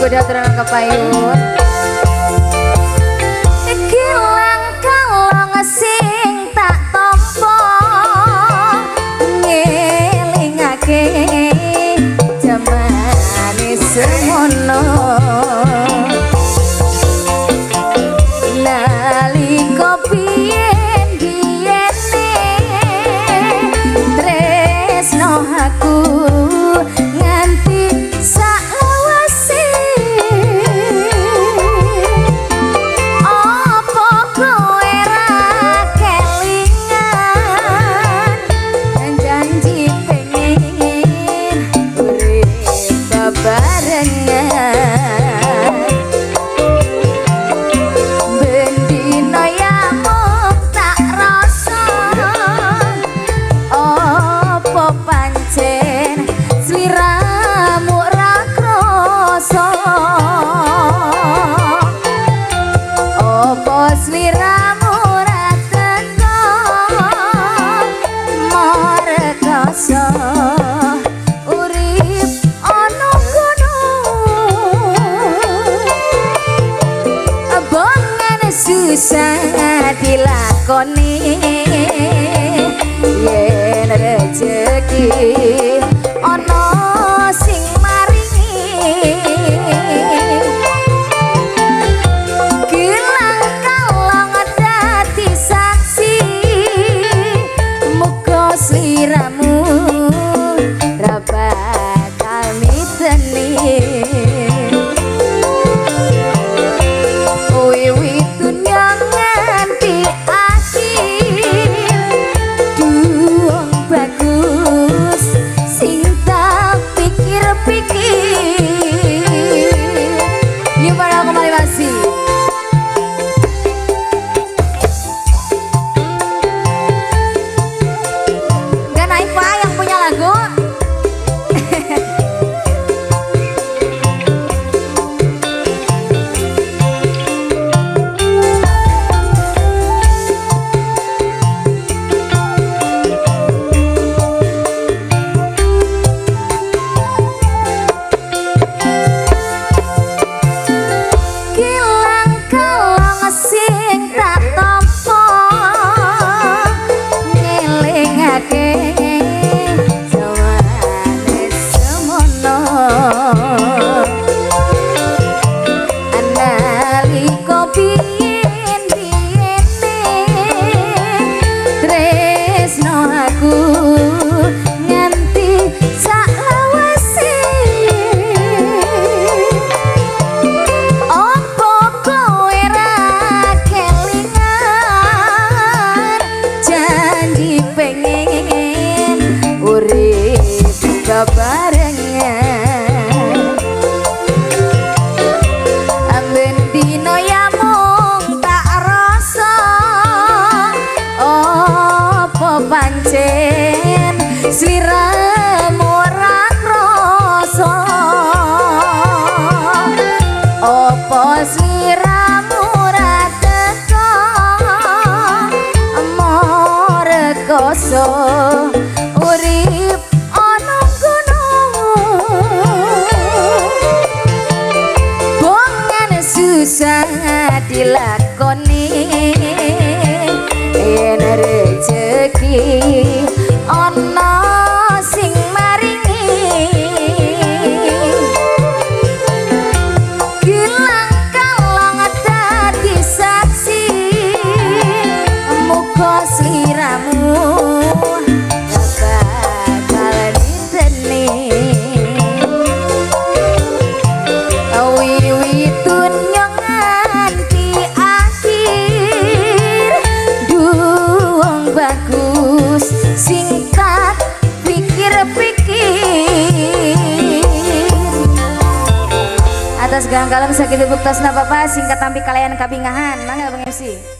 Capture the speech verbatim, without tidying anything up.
diaturan kepayun. Kilang kalong sing tak tompo ngelingake jamane semono. Nalika biyen biyene tresno aku nganti saklawase. Apa kowe ra kelingan janji pengen urip bebarengan. Bendino ya mung tak rasa apa pancen sliramu ra krasa. Apa sliramu ra teko marekasa urip ana kono. Abangan susah dilakoni yen rejeki ana sing maringi. Kilang kalong dadi saksi muga sliramu ra bakal miteni. Wiwit dunya nganti akhir duwong bagus sing tak pikir-pikir. Gimana kembali masih gak naik pak yang punya lagu. Kilang kalong sing tak tompo ngelingake jamane semono. Nalika biyen biyene tresno aku nganti saklawase. Apa kowe ra kelingan janji pengen urip bebarengan. Bendino ya mung tak rasa apa pancen sliramu ra krasa. Apa sliramu ra teko marekasa urip ana kono. Bongan susah dilakoni yen rejeki ana sing maringi. Kilang kalong dadi saksi muga sliramu bakal diteni. Wiwit dunya nganti akhir duwong bagus sing tak pikir-pikir. Atas gang kalem sakit buktas na papa singkat tampi kalayan kabingahan. Mangga Bang M C.